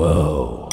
哇哦！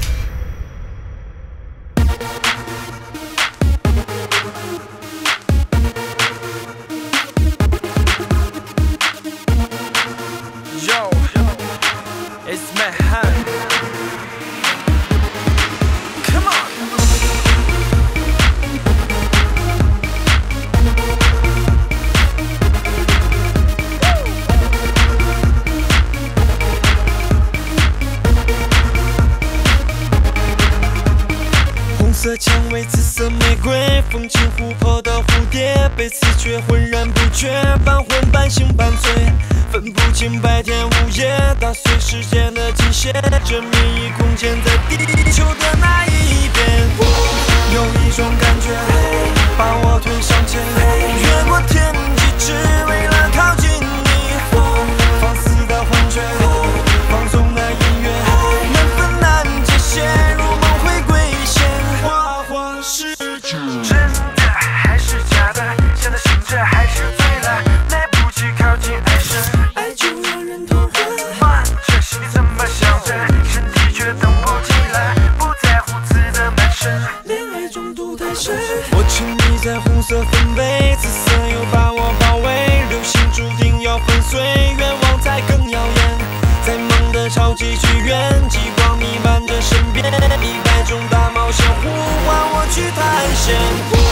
色蔷薇，紫色玫瑰，风轻琥珀的蝴蝶，被刺却浑然不觉，半昏半醒半醉，分不清白天午夜，打碎时间的经线，这谜一空间在地球的那一边。有一种感觉，把我推向前，越过天际，只为了靠近你。放肆的幻觉，放纵的音乐，难分难解，陷入梦回归线。是真的还是假的？想的醒着还是醉了？来不及靠近爱神， 爱就让人头昏。 慢着，心里怎么想着？身体却等不及了，不在乎自的满身， 恋爱中毒太深。我沉迷在红色氛围，紫色又把我包围，流星注定要粉碎，愿望才更耀眼。在梦的超级剧院，极光弥漫着身边，100种大冒险呼唤我去探险。